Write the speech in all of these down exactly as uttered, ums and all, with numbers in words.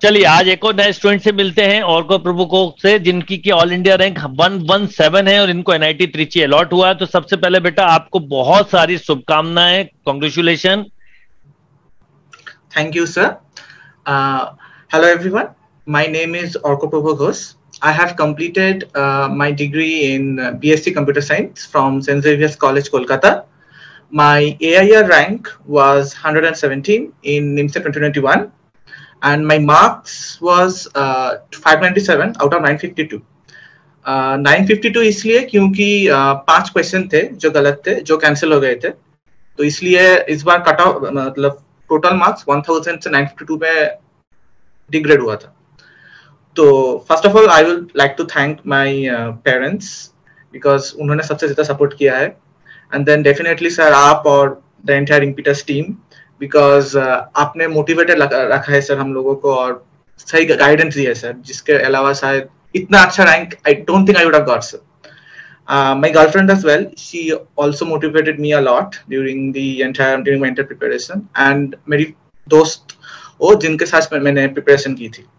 चलिए आज एक और नए स्टूडेंट से मिलते हैं, और को प्रभु को से, जिनकी की all India rank one one seven है और इनको एनआईटी त्रिची अलॉट हुआ है। तो सबसे पहले बेटा आपको बहुत सारी शुभकामनाएं, congratulation. Thank you, sir. Uh, hello, everyone. My name is Orko Prabhu Ghosh. I have completed uh, my degree in uh, B S c Computer Science from Saint Xavier's College, Kolkata. My A I R rank was one hundred seventeen in NIMSA twenty twenty-one, and my marks was uh, five ninety-seven out of nine fifty-two. Uh, nine fifty-two इसलिए क्योंकि uh, पांच question थे जो गलत थे, जो cancel हो गए थे, तो इसलिए इस बार कट ऑफ मतलब टोटल मार्क्स one thousand से nine fifty-two में डिग्रेड हुआ था। तो first of all I will like to thank my parents because उन्होंने सबसे ज्यादा सपोर्ट किया है, एंड देन डेफिनेटली सर आप और the entire Impetus team, because आपने मोटिवेटेड रखा है सर हम लोगों को और सही गाइडेंस दी है सर, जिसके अलावा शायद इतना अच्छा rank I don't think I would have got sir. Uh, my girlfriend as well, she also motivated me a lot during the entire during my entire preparation, and मेरी दोस्त वो जिनके साथ मैंने प्रिपरेशन की थी।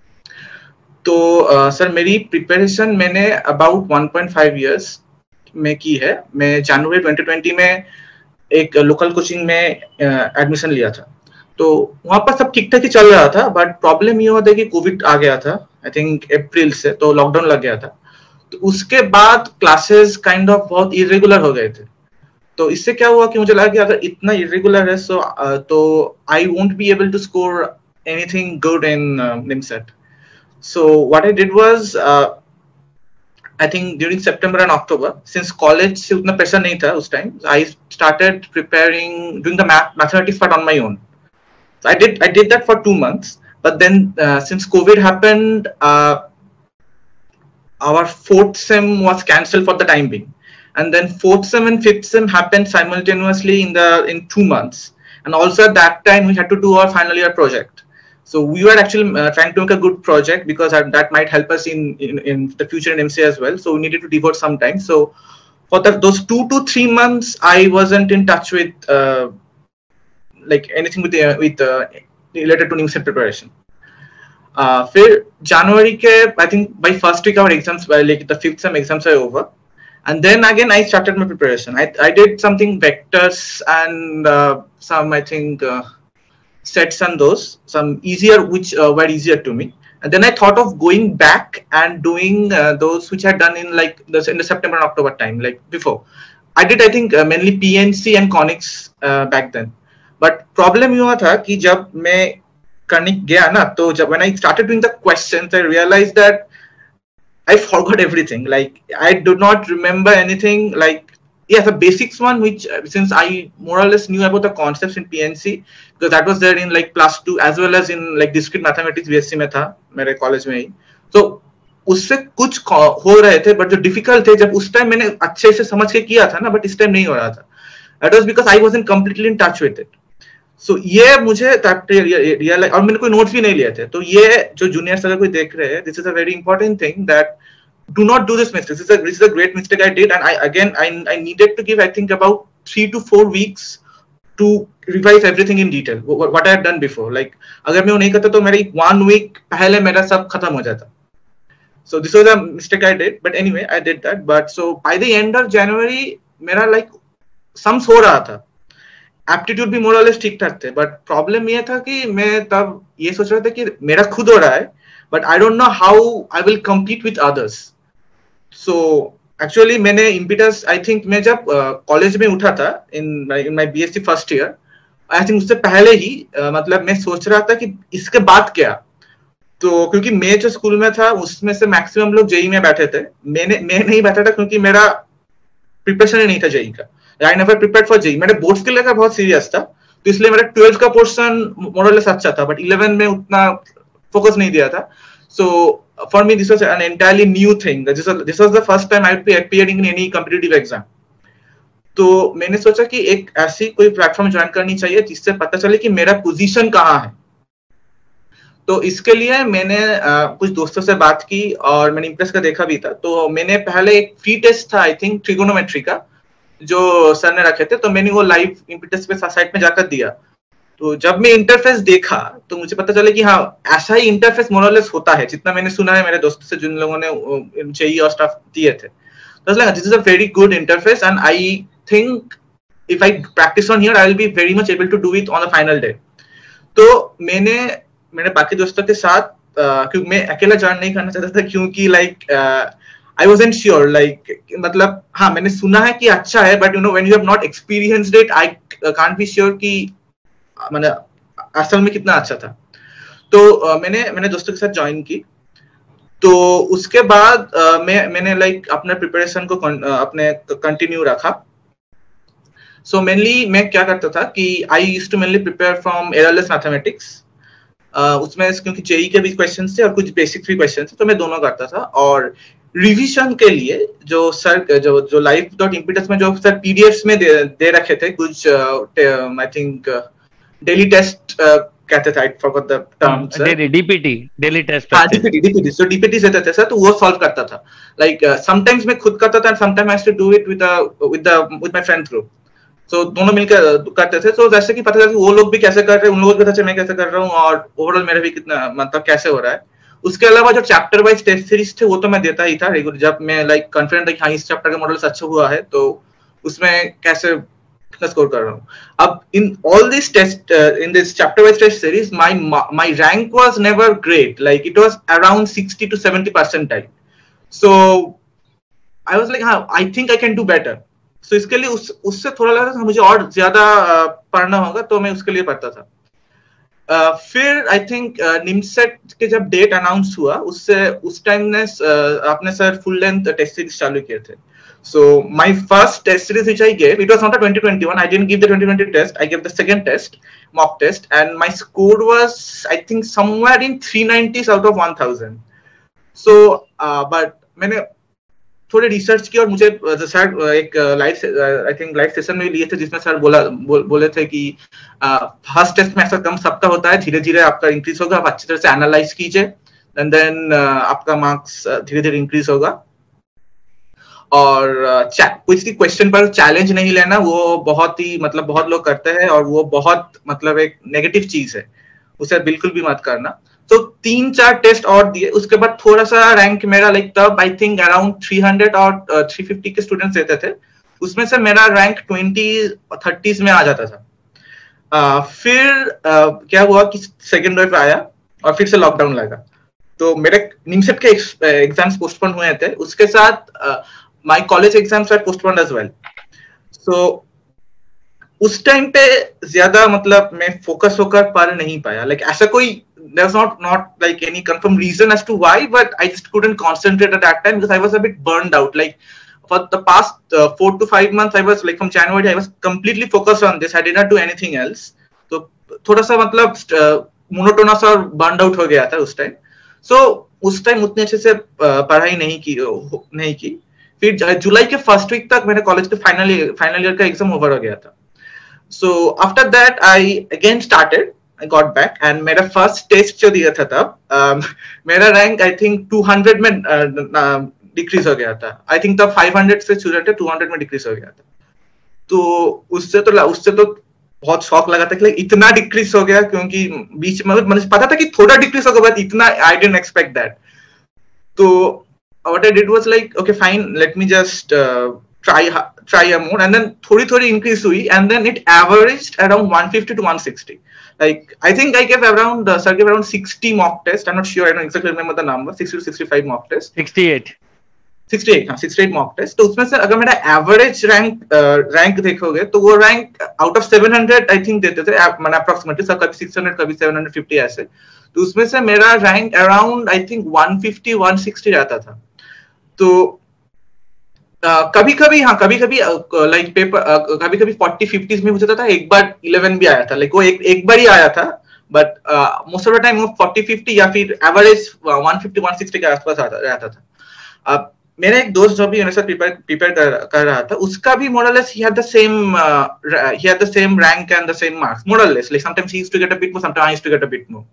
तो सर uh, मेरी प्रिपरेशन मैंने about one point five years में की है। मैं जनवरी twenty twenty में एक लोकल कोचिंग में एडमिशन uh, लिया था, तो वहाँ पर सब ठीक ठाक ही चल रहा था, बट प्रॉब्लम ये हुआ था कि कोविड आ गया था, आई थिंक अप्रैल से, तो लॉकडाउन लग गया था। तो उसके बाद क्लासेस काइंड ऑफ बहुत इरेगुलर हो गए थे। तो इससे क्या हुआ कि मुझे लगा कि अगर इतना इरेगुलर है सो तो I won't be able to score anything good in NIMCET. So what I did was I think during September and October, since college से उतना प्रेशर नहीं था उस time, I started preparing doing the mathematics part on my own. I did I did that for two months, but then since Covid happened, our fourth sem was cancelled for the time being, and then fourth sem and fifth sem happened simultaneously in the in two months, and also at that time we had to do our final year project. So we were actually uh, trying to make a good project because uh, that might help us in, in in the future in M C A as well, so we needed to devote some time. So for the, those two to three months I wasn't in touch with uh, like anything with the, with uh, related to NIMSET preparation. Uh, फिर जनवरी के I think by first week our exams like the fifth sem exams are over, and then again I started my preparation. I I did something vectors and uh, some I think uh, sets and those some easier which uh, were easier to me, and then I thought of going back and doing uh, those which I had done in like the, in the September and October time like before. I did I think uh, mainly P N C and conics uh, back then, but problem ये हुआ था कि जब मैं करने गया ना, तो जब when I started doing the questions I realized that I forgot everything. Like I do not remember anything. Like yeah, the basics one which uh, since I more or less knew about the concepts in P N C because that was there in like plus two as well as in like discrete mathematics B S c में था मेरे college में ही, तो उससे कुछ हो रहे थे, बट जो डिफिकल्ट थे जब उस टाइम मैंने अच्छे से समझ के किया था ना, बट इस टाइम नहीं हो रहा था. That was because I wasn't completely in touch with it. So ये मुझे रियल और मैंने कोई नोट्स भी नहीं लिए थे. तो ये जो जूनियर्स अगर कोई देख रहे हैं, this is a very important thing that do not do this mistake. This is a this is a great mistake I did, and I again I I needed to give I think about three to four weeks to revise everything in detail. What, what I had done before. Like अगर मैं वो नहीं करता तो मेरी one week पहले मेरा सब खत्म हो जाता. So this was a mistake I did, but anyway I did that. But so by the end of January मेरा like sums हो रहा था. एप्टीट्यूड भी मोर और लेस ठीक ठाक थे, बट प्रॉब्लम ये था कि मैं तब ये सोच रहा था कि मेरा खुद हो रहा है, but I don't know how I will compete with others. So actually मैंने इम्पीटस आई थिंक मैं जब कॉलेज uh, में उठा था in in my BSc first year, I think उससे पहले ही uh, मतलब मैं सोच रहा था कि इसके बाद क्या. तो क्योंकि मैं जो स्कूल में था उसमें से मैक्सिमम लोग जेई में बैठे थे, मैंने मैं नहीं बैठा था क्योंकि मेरा प्रिपरेशन ही नहीं था जेई का. I never prepared for J E E. मेरे बोर्ड्स के लेकर बहुत सीरियस था, तो इसलिए मेरा ट्वेल्थ का पोर्शन मोर और लेस अच्छा था, बट इलेवन में उतना फोकस नहीं दिया था. So for me this was an entirely new thing. This was this was the first time I would be appearing in any competitive exam. तो मैंने सोचा कि एक ऐसी कोई प्लेटफॉर्म ज्वाइन करनी चाहिए जिससे पता चले कि मेरा पोजीशन कहाँ है. तो इसके लिए मैंने uh, कुछ दोस्तों से बात की और मैंने इम्प्रेस का देखा भी था. तो मैंने पहले एक फ्री टेस्ट था आई थिंक ट्रिगोनोमेट्री का जो सर ने रखे थे, तो मैंने वो लाइव इम्पीटस पे साइट में जाकर दिया. तो जब मैं इंटरफेस देखा तो मुझे पता चला कि हाँ ऐसा ही इंटरफेस मोरलेस होता है, जितना मैंने सुना है मेरे दोस्तों से जिन लोगों ने जेईई और स्टफ दिए थे. So like this is a very good interface and I think if I practice on here I will be very much able to do it on the final day. तो मैंने मेरे बाकी दोस्तों के साथ क्योंकि मैं अकेला जॉइन नहीं करना चाहता था क्योंकि like I wasn't sure like मतलब हाँ मैंने सुना है कि अच्छा है but you know when you have not experienced it I can't be sure कि मैंने असल में कितना अच्छा था. तो uh, मैंने मैंने दोस्तों के साथ ज्वाइन की. तो उसके बाद uh, मैं मैंने लाइक like, अपने प्रिपरेशन को uh, अपने कंटिन्यू रखा. सो so, मेनली मैं क्या करता था कि I used to mainly prepare from errorless mathematics. उसमें क्योंकि जेईई के भी क्वेश्चंस थे और कुछ बेसिक भी क्वेश्चंस थे तो मैं दोनों करता था. और रिवीजन के लिए जो सर जो जो लाइव डॉट इम्पीडेंस में जो सर पीडीएफ्स में दे, दे रखे थे कुछ आई थिंक डेली टेस्ट कहते थे, I forgot the term sir. DPT daily test. हां डीपीटी डीपीटी सो डीपीटी देते थे सर तो वो सॉल्व करता था. लाइक समटाइम्स मैं खुद करता था and sometimes I have to do it with with the with my friend group. So दोनों मिलकर करते थे. तो जैसे कि पता चला कि वो लोग भी कैसे कर रहे हैं, उन लोगों को पता चला मैं कैसे कर रहा हूँ और ओवरऑल मेरा भी कितना मतलब कैसे हो रहा है. उसके अलावा जो चैप्टर वाइज टेस्ट सीरीज थे वो तो मैं देता ही था रेगुलर. जब मैं लाइक कॉन्फिडेंट था कि हाँ इस चैप्टर का मॉडल अच्छा हुआ है तो उसमें कैसे स्कोर कर रहा हूँ. अब in all this test in this chapter wise test series my my rank was never great. Like it was around sixty two seventy percentile. So I was like हाँ I think I can do better. So इसके लिए उस उससे थोड़ा लगा था मुझे और ज्यादा पढ़ना होगा तो मैं उसके लिए पढ़ता था. Uh, फिर आई थिंक निमसेट के जब डेट अनाउंस हुआ उससे उस टाइम ने uh, आपने sir full length test series चालू किए थे. So my first test series which I gave it was not a twenty twenty one. I didn't give the twenty twenty test. I gave the second test mock test and my score was I think somewhere in three ninety out of one thousand. So but मैंने थोड़े research की और मुझे sir एक live I think live session में लिए थे जिसमें सर बोला बो, बोले थे कि फर्स्ट टेस्ट में ऐसा कम सबका होता है, धीरे धीरे आपका इंक्रीज होगा. आप अच्छी तरह से एनालाइज कीजिए एंड देन आपका मार्क्स धीरे धीरे इंक्रीज होगा. और किसी क्वेश्चन पर चैलेंज नहीं लेना, वो बहुत ही मतलब बहुत लोग करते हैं और वो बहुत मतलब एक नेगेटिव चीज है, उसे बिल्कुल भी मत करना. तो तीन चार टेस्ट और दिए. उसके बाद थोड़ा सा रैंक मेरा लाइक तब I think around three hundred और थ्री फिफ्टी के स्टूडेंट्स रहते थे. उसमें से मेरा रैंक ट्वेंटी थर्टीज में आ जाता था. uh, फिर uh, क्या हुआ कि सेकेंड वेव आया और फिर से लॉकडाउन लगा. तो मेरे निमसेट के एग्जाम्स पोस्टपोन हुए थे. उसके साथ my college exams are postponed as well. So उस टाइम पे ज्यादा मतलब मैं फोकस होकर पढ़ नहीं पाया. लाइक like, ऐसा कोई there's not not like any confirmed reason as to why, but I just couldn't concentrate at that time because I was a bit burned out. Like for the past uh, four to five months I was like from January I was completely focused on this. I did not do anything else. तो थोड़ा सा मतलब monotonous और burned out हो गया था उस time. सो उस टाइम उतने अच्छे से पढ़ाई नहीं की नहीं की. फिर जुलाई के फर्स्ट वीक तक मेरे कॉलेज के फाइनल फाइनल ईयर का एग्जाम ओवर हो गया था. So after that I again started. I got back and मेरा फर्स्ट टेस्ट जो दिया था तब uh, मेरा rank I think two hundred में डिक्रीज uh, uh, हो गया था. आई थिंक तब फाइव हंड्रेड से स्टूडेंट है टू हंड्रेड में डिक्रीज हो गया था. तो उससे तो उससे तो बहुत शॉक लगा था कि इतना डिक्रीज हो गया, क्योंकि बीच में मुझे पता था कि थोड़ा डिक्रीज होगा बट इतना आई डिडंट एक्सपेक्ट दैट. तो what I did was like okay fine let me just try try a more and then थोड़ी थोड़ी increase हुई and then it averaged around one fifty to one sixty. Like I think I gave around uh, sir gave around sixty mock test. I'm not sure, I don't exactly remember the number. sixty to sixty-five mock test. sixty-eight sixty-eight हाँ sixty-eight mock test. तो उसमें से अगर मेरा average rank rank uh, देखोगे तो वो rank out of seven hundred I think देते थे मैंने approximately. सर कभी six hundred कभी seven fifty ऐसे. तो उसमें से मेरा rank around I think one fifty one sixty रहता था. तो Uh, कभी कभी हाँ कभी कभी लाइक पेपर कभी कभी फोर्टी फिफ्टीज में हो जाता था. एक बार इलेवन भी आया था. लाइक वो एक एक बार ही आया था but most of the time वो फोर्टी फिफ्टी या फिर average one fifty one sixty के आसपास रहता था. uh, मेरा एक दोस्त जो भी मेरे साथ प्रिपेयर प्रिपेयर कर, कर रहा था उसका भी more or less he had the same he had the same rank and the same marks more or less. Like sometimes he used to get a bit more, sometimes I used to get a bit more.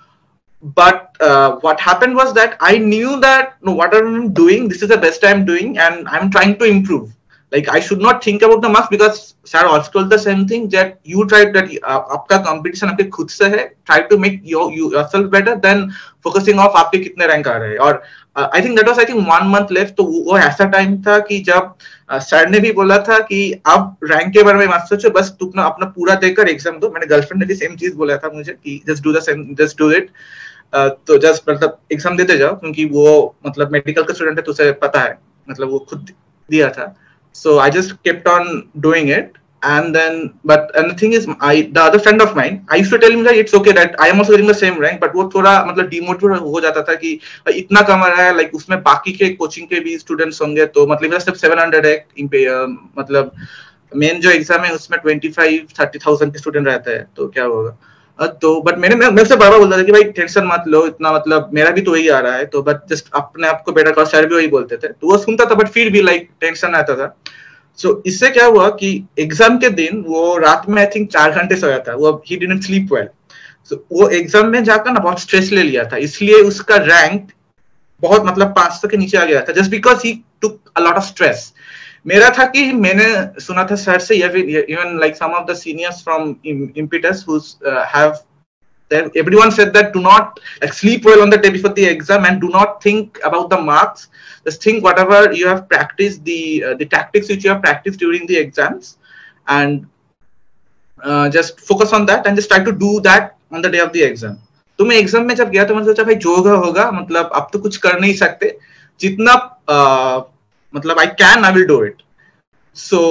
But uh, what happened was that I knew that no, what I'm doing, this is the best I'm doing, and I'm trying to improve. like I should not think about the marks because sir also told the same thing that you try that uh, आपका competition आपके खुद से है, try to make your you yourself better than focusing off आपके कितने rank आ रहे हैं. और uh, I think that was I think one month left. तो वो ऐसा time था कि जब सर uh, ने भी बोला था कि अब रैंक के बारे में मत सोचो, बस तुम अपना अपना पूरा देकर एग्जाम दो. मैंने गर्लफ्रेंड ने भी सेम चीज बोला था मुझे कि just do the same, just do it. तो जस्ट मतलब एग्जाम देते जाओ, क्योंकि वो मतलब मेडिकल का स्टूडेंट है तो उसे पता है, मतलब वो खुद दिया था. So I just kept on doing it, and then but and the thing is, I the other friend of mine, I used to tell him that it's okay that I am also getting the same rank, but वो थोड़ा मतलब demotivated हो जाता था कि इतना कम आ रहा है, like उसमें बाकी के कोचिंग के भी स्टूडेंट्स होंगे, तो मतलब मेरा सिर्फ सेवन हंड्रेड है, मतलब मेन जो एग्जाम है उसमें ट्वेंटी फाइव थर्टी थाउजेंड के स्टूडेंट रहते हैं, तो क्या होगा. तो बट मैंने मैं उससे बार-बार बोलता था कि भाई टेंशन मत लो इतना, मतलब मेरा भी तो वही आ रहा है, तो बट जस्ट अपने आप को बेटर करो. सर भी वही बोलते थे, तो वो सुनता था, बट फिर भी लाइक टेंशन आता था. सो so, इससे क्या हुआ कि एग्जाम के दिन वो रात में आई थिंक चार घंटे सोया था, वो he didn't sleep well. So वो एग्जाम में जाकर ना बहुत स्ट्रेस ले लिया था, इसलिए उसका रैंक बहुत मतलब पांच सौ के नीचे आ गया था, just because he took a lot of stress. मेरा था कि मैंने सुना था सर से, या फिर even like some of the seniors from impetus who have that everyone said that do not like sleep well on the day before the exam and do not think about the marks. Just think whatever you have practiced, the uh, the tactics which you have practiced during the exams, and uh, just focus on that and just try to do that on the day of the exam. तो मैं exam में जब गया तो मैंने सोचा भाई जो होगा होगा, मतलब अब तो कुछ कर नहीं सकते, जितना uh, मतलब I can I will do it. So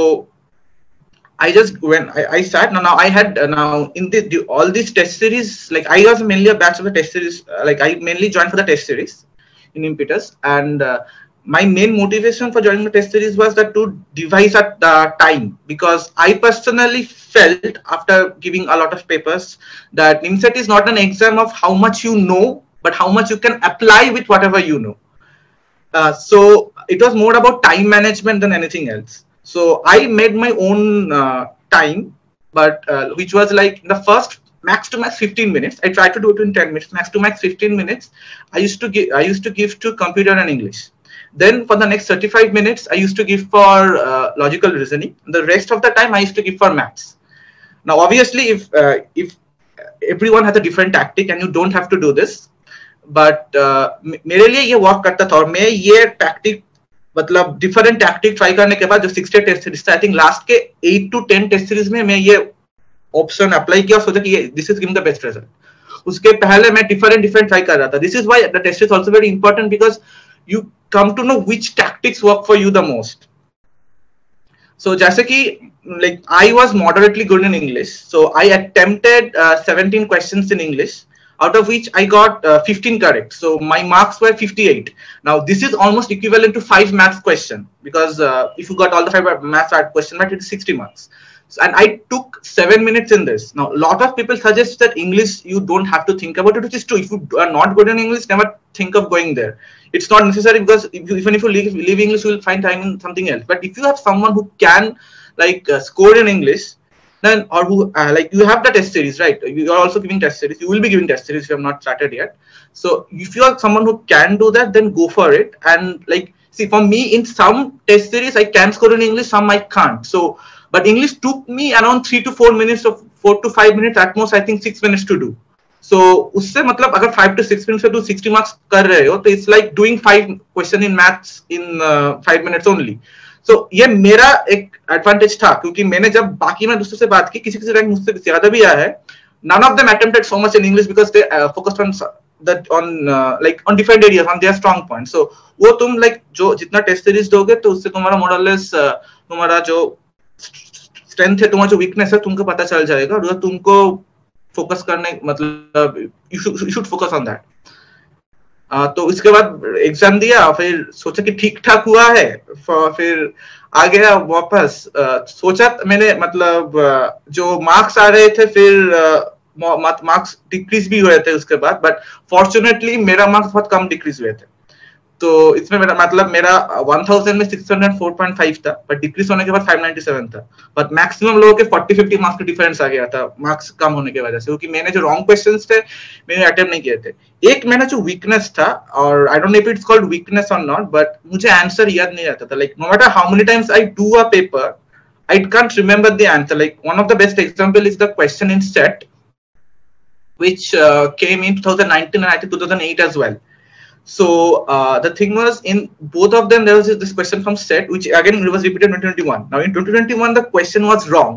I just when I, I sat now, now I had uh, now in the, the all these test series, like I was mainly a batch of the test series, uh, like I mainly joined for the test series in Impetus, and uh, my main motivation for joining the test series was that to devise at the time, because I personally felt after giving a lot of papers that IMSET is not an exam of how much you know, but how much you can apply with whatever you know. Uh, so it was more about time management than anything else. So I made my own uh, time, but uh, which was like the first max to max fifteen minutes. I tried to do it in ten minutes, max to max fifteen minutes. I used to give, I used to give to computer and English. Then for the next thirty-five minutes, I used to give for uh, logical reasoning. The rest of the time, I used to give for maths. Now, obviously, if uh, if everyone has a different tactic, and you don't have to do this, but uh, मेरे लिए ये work करता था, और मैं ये tactic मतलब different tactic try करने के बाद जो सिक्सटी टेस्ट सीरीज था, आई थिंक लास्ट के eight two ten test series में मैं ये ऑप्शन अप्लाई किया और सोचा कि this is giving the best result. उसके पहले मैं डिफरेंट डिफरेंट ट्राई कर रहा था. This is why the test is also very important, because you come to know which tactics work for you the most. So जैसे कि like I was moderately good in English, so I attempted seventeen questions in English, out of which I got uh, fifteen correct. So my marks were fifty-eight. Now this is almost equivalent to five maths question, because uh, if you got all the five maths question right, it's sixty marks. So, and I took seven minutes in this. Now a lot of people suggest that English you don't have to think about it, which is true. If you are not good in English, never think of going there. It's not necessary, because if you, even if you leave, leave English, you will find time in something else. But if you have someone who can like uh, score in English, then or who uh, like you have the test series, right? You are also giving test series. You will be giving test series if you have not started yet. So if you are someone who can do that, then go for it. And like see, for me in some test series I can score in English, some I can't. So but English took me around three to four minutes, of four to five minutes at most, I think six minutes to do. So usse matlab agar five to six minutes to sixty marks kar rahe ho, तो it's like doing five question in maths in uh, five minutes only. So ये मेरा एक advantage था, क्योंकि मैंने जब बाकी में दूसरों से बात की, किसी किसी रैंक मुझसे ज्यादा भी आया है, none of them attempted so much in English because they uh, focused on that on uh, like on different areas, on their strong points. So वो तुम like जो जितना टेस्ट सीरीज दोगे तो उससे तुम्हारा मोरलेस uh, तुम्हारा जो स्ट्रेंथ है, तुम्हारा जो वीकनेस है, तुमको पता चल जाएगा, और तुमको फोकस करने मतलब you should focus on that. Uh, तो इसके बाद एग्जाम दिया, फिर सोचा कि ठीक ठाक हुआ है, फिर आ गया वापस. uh, सोचा मैंने मतलब uh, जो मार्क्स आ रहे थे, फिर मार्क्स डिक्रीज भी हुए थे उसके बाद, बट फॉर्चुनेटली मेरा मार्क्स बहुत कम डिक्रीज हुए थे. तो इसमें मेरा मतलब मेरा one thousand में six hundred four point five था, पर डिक्रीज होने के बाद five ninety-seven था, पर मैक्सिमम लोगों के forty fifty मार्क्स का डिफरेंस आ गया था मार्क्स कम होने की वजह से, क्योंकि मैंने जो रॉन्ग क्वेश्चंस थे मैंने अटेम्प्ट नहीं किए थे। एक मेरा जो वीकनेस था, और I don't know if it's called weakness or not, but मुझे आंसर याद नहीं रहता था। Like no matter how many times I do a paper, I can't remember the answer. Like one of the best example is the question in S E T, which uh, came in twenty nineteen and I think two thousand eight as well. So uh, the thing was, in both of them there was this question from S E T, which again was repeated in twenty twenty-one. Now in twenty twenty-one the question was wrong.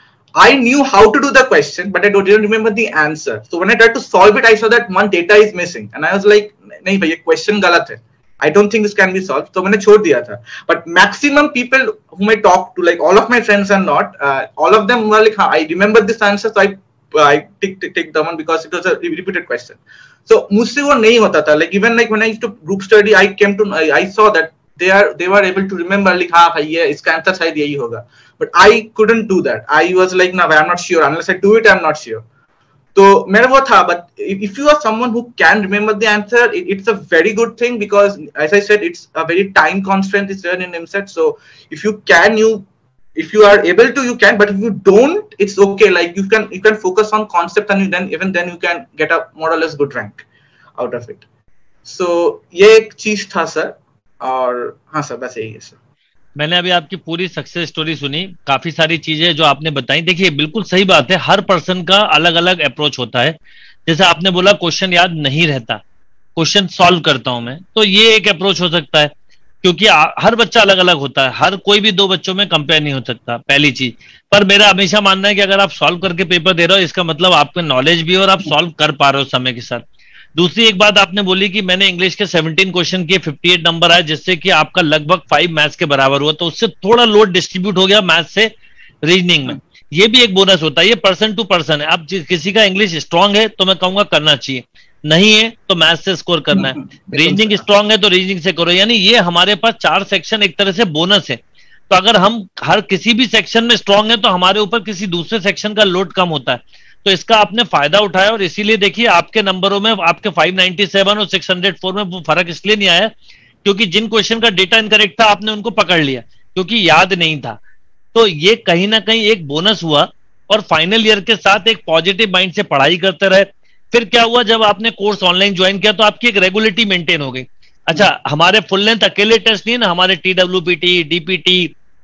I knew how to do the question, but I didn't remember the answer. So when I tried to solve it, I saw that one data is missing, and I was like, "नहीं भाई, ये question गलत है. I don't think this can be solved." तो मैंने छोड़ दिया था. But maximum people whom I talk to, like all of my friends are not, uh, all of them were like, "हाँ, I remember this answer, so I I take take take the one because it was a repeated question." So मुझसे वो नहीं होता था. Like even like when I used to group study, I came to I, I saw that they are they were able to remember like हाँ भाई ये इसका answer शायद यही होगा. But I couldn't do that. I was like, no, I'm not sure. Unless I do it, I'm not sure. तो मेरा वो था, but if you are someone who can remember the answer, it, it's a very good thing, because as I said, it's a very time constraint is there in M S E T. So if you can, you if you are able to, you can, but if you don't, it's okay. Like you can you can focus on concept, and you then even then you can get a more or less good rank out of it. So ये एक चीज था sir, और हाँ sir बस यही है sir. मैंने अभी आपकी पूरी सक्सेस स्टोरी सुनी, काफी सारी चीजें जो आपने बताई। देखिए बिल्कुल सही बात है, हर पर्सन का अलग अलग अप्रोच होता है। जैसे आपने बोला क्वेश्चन याद नहीं रहता, क्वेश्चन सॉल्व करता हूं मैं, तो ये एक अप्रोच हो सकता है, क्योंकि हर बच्चा अलग अलग होता है, हर कोई भी दो बच्चों में कंपेयर नहीं हो सकता, पहली चीज। पर मेरा हमेशा मानना है कि अगर आप सॉल्व करके पेपर दे रहे हो, इसका मतलब आपका नॉलेज भी है और आप सॉल्व कर पा रहे हो समय के साथ। दूसरी एक बात आपने बोली कि मैंने इंग्लिश के सत्रह क्वेश्चन किए, अट्ठावन नंबर आए, जिससे कि आपका लगभग पांच मैथ्स के बराबर हुआ, तो उससे थोड़ा लोड डिस्ट्रीब्यूट हो गया मैथ्स से रीजनिंग में। ये भी एक बोनस होता है, ये पर्सन टू पर्सन है। अब किसी का इंग्लिश स्ट्रांग है तो मैं कहूंगा करना चाहिए, नहीं है तो मैथ्स से स्कोर करना है। रीजनिंग स्ट्रांग है तो रीजनिंग से करो, यानी ये हमारे पास चार सेक्शन एक तरह से बोनस है। तो अगर हम हर किसी भी सेक्शन में स्ट्रांग है तो हमारे ऊपर किसी दूसरे सेक्शन का लोड कम होता है। तो इसका आपने फायदा उठाया, और इसीलिए देखिए आपके नंबरों में आपके पाँच सौ सत्तानवे और छह सौ चार में वो फर्क इसलिए नहीं आया क्योंकि जिन क्वेश्चन का डेटा इनकरेक्ट था आपने उनको पकड़ लिया, क्योंकि याद नहीं था। तो ये कहीं ना कहीं एक बोनस हुआ, और फाइनल ईयर के साथ एक पॉजिटिव माइंड से पढ़ाई करते रहे। फिर क्या हुआ, जब आपने कोर्स ऑनलाइन ज्वाइन किया तो आपकी एक रेगुलरिटी मेंटेन हो गई। अच्छा, हमारे फुल लेंथ अकेले टेस्ट नहीं है ना, हमारे T W P T, DPT,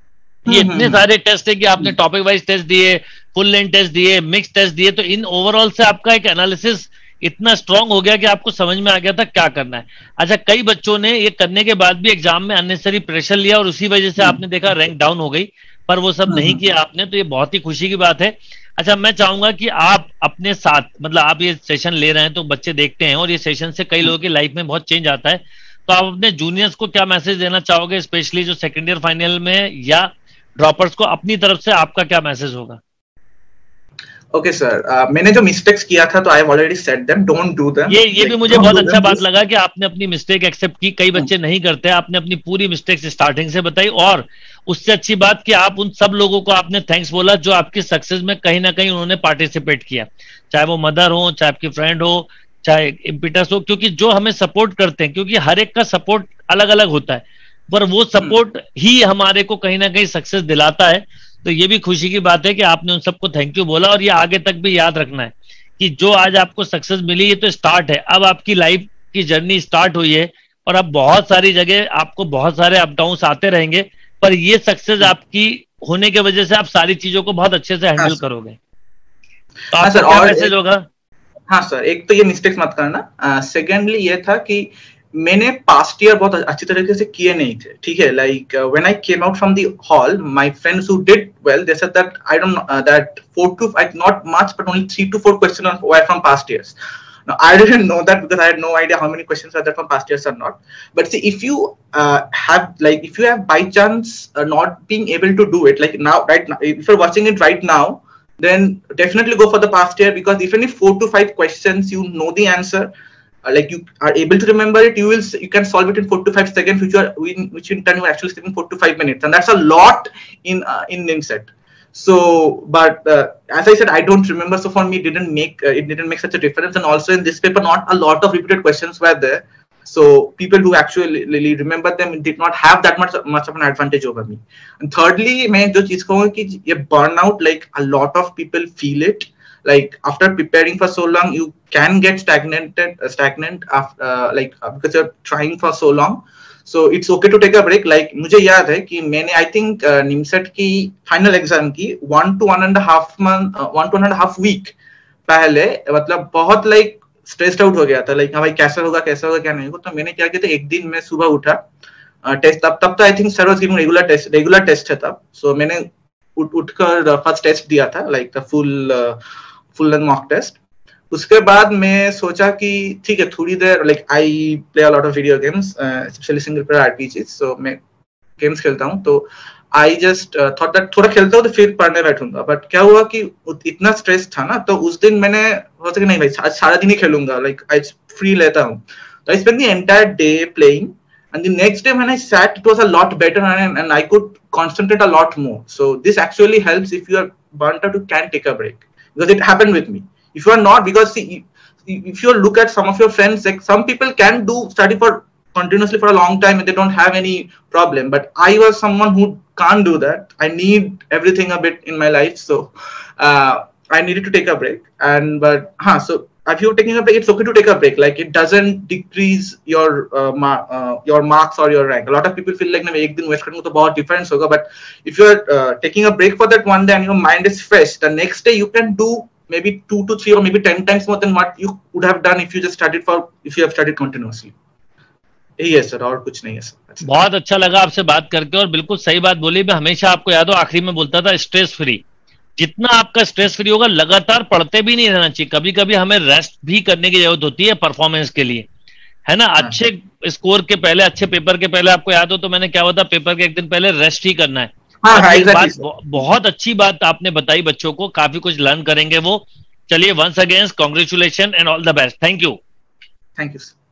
ये इतने सारे टेस्ट है कि आपने टॉपिक वाइज टेस्ट दिए, फुल लेंथ टेस्ट दिए, मिक्स टेस्ट दिए, तो इन ओवरऑल से आपका एक एनालिसिस इतना स्ट्रांग हो गया कि आपको समझ में आ गया था क्या करना है। अच्छा, कई बच्चों ने ये करने के बाद भी एग्जाम में अननेसेसरी प्रेशर लिया, और उसी वजह से आपने देखा रैंक डाउन हो गई, पर वो सब नहीं किया आपने, तो ये बहुत ही खुशी की बात है। अच्छा, मैं चाहूंगा कि आप अपने साथ, मतलब आप ये सेशन ले रहे हैं तो बच्चे देखते हैं, और ये सेशन से कई लोगों की लाइफ में बहुत चेंज आता है, तो आप अपने जूनियर्स को क्या मैसेज देना चाहोगे, स्पेशली जो सेकेंड ईयर फाइनल में या ड्रॉपर्स को? अपनी तरफ से आपका क्या मैसेज होगा? ओके सर, मैंने जो मिस्टेक्स किया था तो I have already said them, don't do them. ये ये भी मुझे बहुत अच्छा बात लगा कि आपने अपनी मिस्टेक एक्सेप्ट की। कई बच्चे नहीं करते, आपने अपनी पूरी मिस्टेक्स स्टार्टिंग से बताई, और उससे अच्छी बात कि आप उन सब लोगों को आपने थैंक्स बोला जो आपकी सक्सेस में कहीं ना कहीं उन्होंने पार्टिसिपेट किया, चाहे वो मदर हो, चाहे आपकी फ्रेंड हो, चाहे इम्पिटस हो, क्योंकि जो हमें सपोर्ट करते हैं, क्योंकि हर एक का सपोर्ट अलग अलग होता है, पर वो सपोर्ट ही हमारे को कहीं ना कहीं सक्सेस दिलाता है। तो ये भी खुशी की बात है कि आपने उन सबको थैंक यू बोला, और ये आगे तक भी याद रखना है कि जो आज आपको सक्सेस मिली ये तो स्टार्ट है, अब आपकी लाइफ की जर्नी स्टार्ट हुई है, और अब बहुत सारी जगह आपको बहुत सारे अप डाउन आते रहेंगे, पर ये सक्सेस आपकी होने की वजह से आप सारी चीजों को बहुत अच्छे से हैंडल करोगे। तो आपका क्या मैसेज होगा? हाँ सर, एक तो ये मिस्टेक्स मत करना। सेकेंडली ये था कि मैंने पास्ट ईयर बहुत अच्छी तरीके से किए नहीं थे, ठीक है। Like when I came out from the hall, my friends who did well, they said that I don't that four to five, not much, but only three to four questions were from past years. Now I didn't know that because I had no idea how many questions are there from past years or not. But see, if you uh, have like if you have by chance uh, not being able to do it, like now, right now, if you're watching it right now, then definitely go for the past year, because even if four to five questions you know the answer, uh, like you are able to remember it, you will you can solve it in four to five seconds, which you are which in turn you are actually saving four to five minutes, and that's a lot in uh, in N I M S E T. So, but uh, as I said, I don't remember. So for me, it didn't make uh, it didn't make such a difference. And also in this paper, not a lot of repeated questions were there. So people who actually really remember them did not have that much much of an advantage over me. And thirdly, मैं जो चीज कहूँगा कि ये burnout, like a lot of people feel it. Like after preparing for so long, you can get stagnated, uh, stagnant after uh, like uh, because you're trying for so long. So it's okay to take a break. Like मुझे याद है कि मैंने I think uh, NIMCET की final exam की one to one and a half month, uh, one to one and a half week पहले मतलब बहुत like स्ट्रेस्ड आउट हो गया था, लाइक हाँ भाई कैसा होगा कैसा होगा क्या नहीं होगा. तो मैंने क्या किया था, एक दिन मैं सुबह उठा, टेस्ट तब तब तो I think sir was giving regular test regular test है तब. सो so, मैंने उठ उठकर फर्स्ट टेस्ट दिया था, like the full full and mock test. उसके बाद मैं सोचा कि ठीक है थोड़ी देर, like I play a lot of video games, specially single player RPGs. So मैं गेम्स खेलता हूँ, तो आई जस्ट थॉट दैट थोड़ा खेलता हूँ तो फिर पढ़ने बैठूंगा. बट क्या हुआ कि इतना स्ट्रेस था ना, तो उस दिन मैंने सोचा कि नहीं भाई आज सारा दिन ही खेलूंगा, लाइक आई फ्री लेता हूँ. तो I spend the entire day playing, and the next day when I sat it was a lot better and I could concentrate a lot more. So this actually helps if you are burnt out, you can take a break, because it happened with me. If you are not, because see, if you look at some of your friends, like some people can do study for continuously for a long time and they don't have any problem, but I was someone who can't do that. I need everything a bit in my life, so uh, I needed to take a break. And but huh, so if you're taking a break, it's okay to take a break. Like it doesn't decrease your uh, mar- uh, your marks or your rank. A lot of people feel like na ek din waste karunga to bahut difference hoga, but if you're uh, taking a break for that one day and your mind is fresh, the next day you can do maybe two to three or maybe ten times more than what you would have done if you just studied for if you have studied continuously. यही है sir, और कुछ नहीं है sir. बहुत अच्छा लगा आपसे बात करके, और बिल्कुल सही बात बोली. मैं हमेशा आपको याद हो आखिरी में बोलता था स्ट्रेस फ्री. जितना आपका स्ट्रेस फ्री होगा, लगातार पढ़ते भी नहीं रहना चाहिए. कभी कभी हमें रेस्ट भी करने की जरूरत होती है परफॉर्मेंस के लिए, है ना. अच्छे स्कोर के पहले, अच्छे पेपर के पहले, आपको याद हो तो मैंने क्या होता, पेपर के एक दिन पहले रेस्ट ही करना है. हाँ, हाँ, बात, बहुत अच्छी बात आपने बताई बच्चों को, काफी कुछ लर्न करेंगे वो. चलिए, once again congratulation and all the best. Thank you. Thank you.